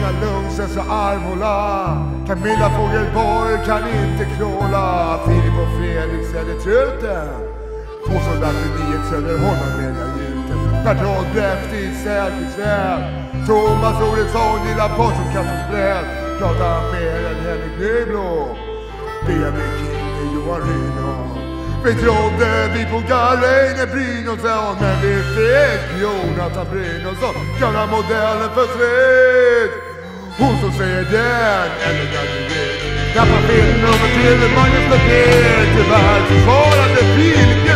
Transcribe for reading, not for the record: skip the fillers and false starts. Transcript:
Inga Lundsen så Arvola. Camilla Fogelborg kan inte kråla. Filip och Fredrik säger truten. Två soldater 9 söder honom med jag gjuten. Patron Bräft i Säkringsväg. Thomas Olsson gillar på som kattosbräd. Pratar mer än Henrik Nyblå. Benjamin King och Johan Rynholm. Vi trodde vi på Garreine Brynolfsson. Men vi fick Jonathan Brynolfsson. Kallar modellen för slut. Hon som säger den eller den du vet. Tappar filmen över till Magnus Becker. Tyvärr så svarade Filip